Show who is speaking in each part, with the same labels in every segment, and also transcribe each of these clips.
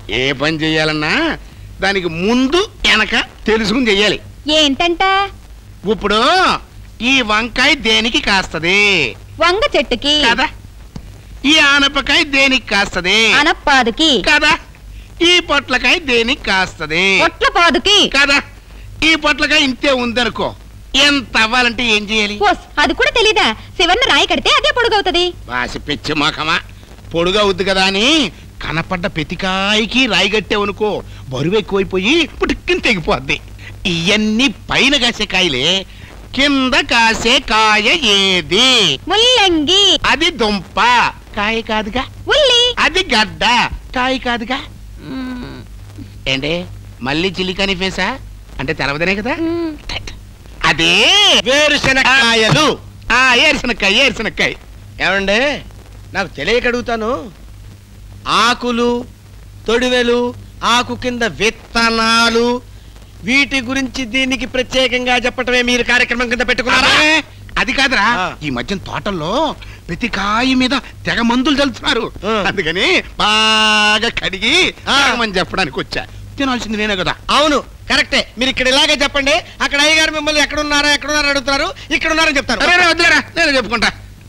Speaker 1: ఏ పని చెయ్యాలన్నా దానికి ముందు వెనక తెలుసుకుని చెయ్యాలి.
Speaker 2: ఏంటంట?
Speaker 1: ఇప్పుడు ఈ వంకాయ దేనికి కాస్తది?
Speaker 2: వంగ చెట్టుకి
Speaker 1: కదా. ఈ ఆనపకాయ దేనికి కాస్తది?
Speaker 2: అనపాదుకి
Speaker 1: కదా. ఈ పొట్లకాయ దేనికి కాస్తది?
Speaker 2: పొట్లపాదుకి
Speaker 1: కదా. ఈ పొట్లకాయ ఇంతే ఉందనుకో, ఎంత అవ్వాలంటే ఏం చేయాలి?
Speaker 2: అది కూడా తెలీదా? శివర్ణ రాయి కడితే అదే పొడుగవుతుంది.
Speaker 1: వాసి పిచ్చి మొఖమా, పొడుగవుద్ది కదా అని కనపడ్డ ప్రతికాయకి రాయి కట్టావనుకో, బరువు ఎక్కువైపోయి పుట్టుక్కిని తెగిపోద్ది. ఇవన్నీ పైన కాసే కాయలే, కింద కాసే కాయ ఏది?
Speaker 2: ముల్లంగి.
Speaker 1: అది దుంప, కాయ కాదుగా.
Speaker 2: ఉల్లి.
Speaker 1: అది గడ్డ, కాయ కాదుగా. ఏంటే మళ్ళీ చిల్లికని ఫేసా అంటే తెలవదనే కదా. అదే వేరుశనక్కాయలు. ఏరుశనక్కాయ, ఏరుశనక్కాయ.
Speaker 3: ఏమండి, నాకు తెలియక అడుగుతాను, ఆకులు, తొడివెలు, ఆకు కింద విత్తనాలు, వీటి గురించి దీనికి ప్రత్యేకంగా చెప్పటమే మీరు కార్యక్రమం కింద పెట్టుకున్నారా?
Speaker 1: అది కాదురా, ఈ మధ్య తోటల్లో ప్రతి కాయ మీద తెగ మందులు చల్లుతున్నారు. అందుకని బాగా కడిగి అని చెప్పడానికి వచ్చా. తినాల్సింది నేనే కదా.
Speaker 3: అవును, కరెక్టే. మీరు ఇక్కడ ఇలాగే చెప్పండి, అక్కడ అయ్యగారు మిమ్మల్ని ఎక్కడున్నారా అడుగుతారు, ఇక్కడ ఉన్నారని చెప్తారు.
Speaker 1: వద్దులేరా, నేనే చెప్పుకుంటా.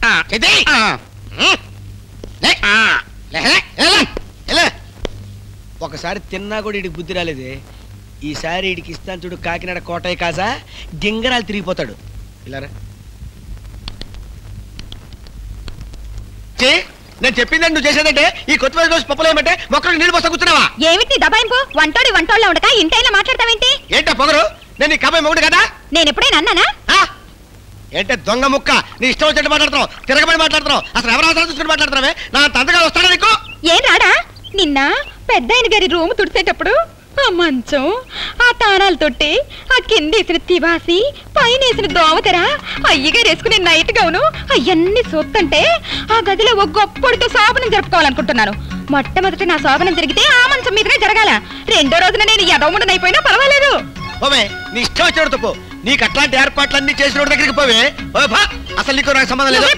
Speaker 3: ఒకసారి తిన్నా కూడా ఇడికి బుద్ధి రాలేదే. ఈసారి ఇడికి ఇస్తాను చూడు, కాకినాడ కోటయ్య కాజా, గింగరాలు తిరిగిపోతాడు. ఇలారా, నేను చెప్పిందండి నువ్వు చేసేదంటే ఈ కొత్తిమీర రోజు పప్పులు ఏమంటే మొక్కలు నీళ్ళు పోస్తా కూర్చున్నావా?
Speaker 2: ఏమిటి దబాయింపు? వంటోళ్ళ ఉండక ఇంటైనా మాట్లాడతావేంటి?
Speaker 3: ఏంటా పొగరు? నేను నీ కబాయి మొగుడు కదా?
Speaker 2: నేను ఎప్పుడైనా అన్నానా?
Speaker 3: ఏంటే దొంగ ముక్క, నీ ఇష్టం వచ్చినట్టు మాట్లాడుతున్నావు, తిరగబడి మాట్లాడుతున్నావు. అసలు ఎవరు అవసరం చూసుకుని మాట్లాడుతున్నావే? నా తంతగా వస్తాడా నీకు?
Speaker 2: ఏం రాడా? నిన్న పెద్ద ఆయన గారి రూమ్ తుడిసేటప్పుడు ఆ మంచం, ఆ తానాలు తొట్టి, ఆ కిందేసిన తివాసి, పైన వేసిన దోమతెర, అయ్యగారు వేసుకునే నైట్ గౌను, అవన్నీ చూస్తుంటే ఆ గదిలో ఒక గొప్పడితో శోభనం జరుపుకోవాలనుకుంటున్నాను. మొట్టమొదటి నా శోభనం జరిగితే ఆ మంచం మీదనే జరగాల. రెండో రోజున నేను ఎదవముండనైపోయినా పర్వాలేదు.
Speaker 3: పోవే, నీ ఇష్టం వచ్చినట్టు తప్పు. నీకు అట్లాంటి ఏర్పాట్లన్నీ చేసిన దగ్గరికి పోవే. అసలు నీకు నాకు సంబంధం లేదు.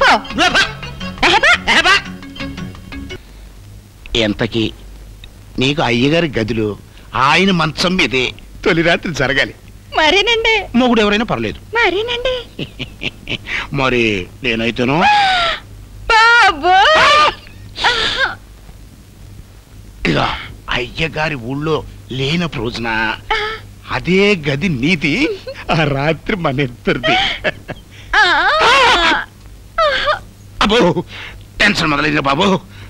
Speaker 1: ఎంతకి నీకు అయ్యగారి గదిలో ఆయన మంచం మీదే తొలి రాత్రి జరగాలి.
Speaker 2: మరేనండి.
Speaker 1: మొగుడు ఎవరైనా పర్లేదు.
Speaker 2: మరేనండి.
Speaker 1: మరి నేనైతేను ఇలా అయ్యగారి ఊళ్ళో లేనప్పుడు రోజున అదే గది నీది, ఆ రాత్రి మన ఇద్దరిది. అబ్బో, టెన్షన్ మొదలైంది బాబు.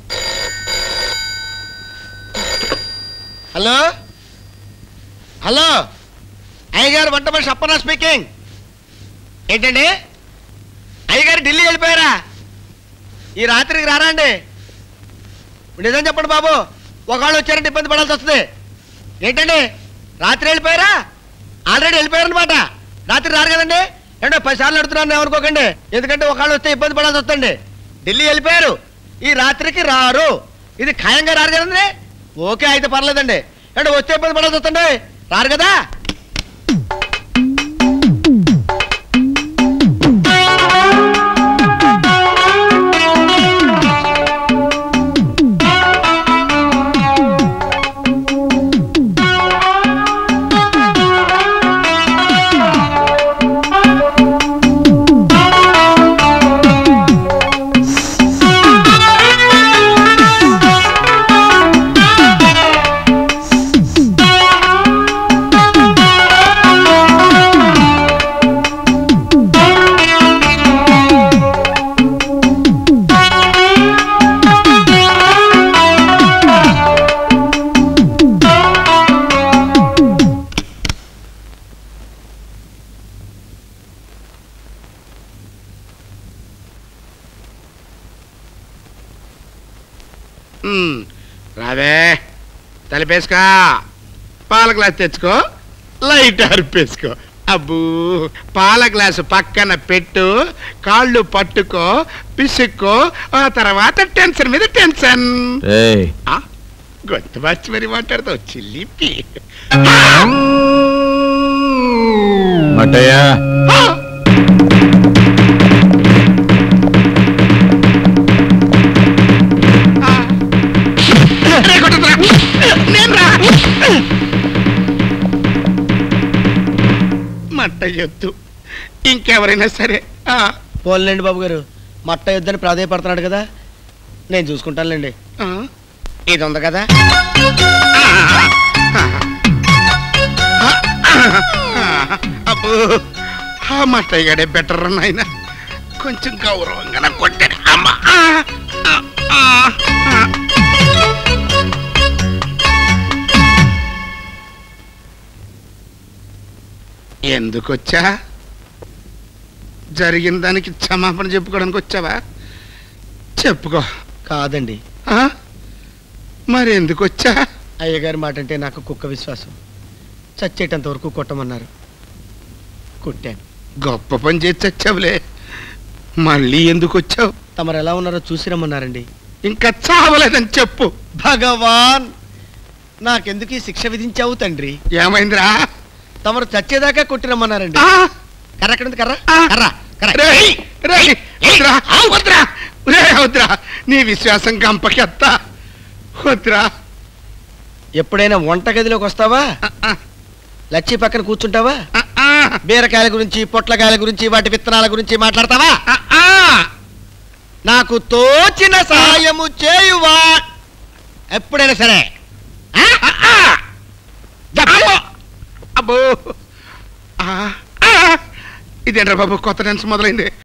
Speaker 3: హలో హలో, అయ్యగారు వంట మనిషి అప్పన్న స్పీకింగ్. ఏంటండి, అయ్యగారు ఢిల్లీ వెళ్ళిపోయారా? ఈ రాత్రికి రారా అండి? నిజం చెప్పండి బాబు, ఒకళ్ళు వచ్చారంటే ఇబ్బంది పడాల్సి వస్తుంది. ఏంటండి, రాత్రి వెళ్ళిపోయారా? ఆల్రెడీ వెళ్ళిపోయారనమాట. రాత్రి రారు కదండి. ఏంటో 10 సార్లు అడుగుతున్నాను ఏమనుకోకండి, ఎందుకంటే ఒకళ్ళు వస్తే ఇబ్బంది పడాల్సి వస్తుంది. ఢిల్లీ వెళ్ళిపోయారు, ఈ రాత్రికి రారు. ఇది ఖాయంగా రారు కదండి. ఓకే అయితే పర్లేదండి. అంటే వస్తే ఇబ్బంది పడాల్సి వస్తుంది, రారు కదా.
Speaker 1: రావే, తలిపేసుకో, పాల గ్లాస్ తెచ్చుకో, లైట్ అర్పేసుకో. అబ్బూ, పాల గ్లాసు పక్కన పెట్టు, కాళ్ళు పట్టుకో, పిసుక్కో, ఆ తర్వాత టెన్షన్ మీద టెన్షన్. గొంతు మార్చి మరి మాట్లాడతావు చిల్లిపి. మట్ట ఎత్తు ఇంకెవరైనా సరే.
Speaker 3: పోలేండి బాబు గారు, మట్ట యుద్ధాన్ని ప్రాధాయపడుతున్నాడు కదా, నేను చూసుకుంటానులేండి. ఇది ఉంది కదా.
Speaker 1: అబ్బో ఆ మట్టయ్య గడే బెటర్ నాయన, కొంచెం గౌరవంగా కొట్టాడు. అమ్మా ఎందుకొచ్చా? జరిగిన దానికి క్షమాపణ చెప్పుకోవడానికి వచ్చావా? చెప్పుకో.
Speaker 3: కాదండి.
Speaker 1: మరి ఎందుకు వచ్చా?
Speaker 3: అయ్యగారి మాట అంటే నాకు కుక్క విశ్వాసం. చచ్చేటంత వరకు కొట్టమన్నారు, కొట్టాను.
Speaker 1: గొప్ప పని చేసి చచ్చావులే. మళ్ళీ ఎందుకు వచ్చావు?
Speaker 3: తమరు ఎలా ఉన్నారో చూసి రమ్మన్నారండి.
Speaker 1: ఇంకా చావలేదని చెప్పు.
Speaker 3: భగవాన్, నాకెందుకు ఈ శిక్ష విధించావు తండ్రి?
Speaker 1: ఏమైందిరా?
Speaker 3: తమరు చచ్చేదాకా కొట్టి రమ్మన్నారండి. కర్ర ఎక్కడుంది? కర్ర
Speaker 1: వద్దురా, నీ విశ్వాసం గంపకెత్త. వద్దురా.
Speaker 3: ఎప్పుడైనా వంటగదిలోకి వస్తావా? లచ్చి పక్కన కూర్చుంటావా? బీరకాయల గురించి, పొట్లకాయల గురించి, వాటి విత్తనాల గురించి మాట్లాడతావా? నాకు తోచిన సహాయము చేయువా ఎప్పుడైనా సరే.
Speaker 1: అబ్బో ఇదేంట్రా బాబు, కొత్త డాన్స్ మొదలైంది.